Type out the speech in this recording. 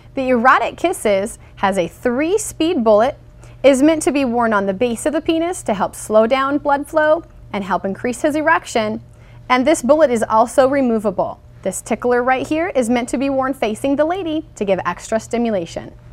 The Erotic Kisses has a 3-speed bullet, is meant to be worn on the base of the penis to help slow down blood flow and help increase his erection, and this bullet is also removable. This tickler right here is meant to be worn facing the lady to give extra stimulation.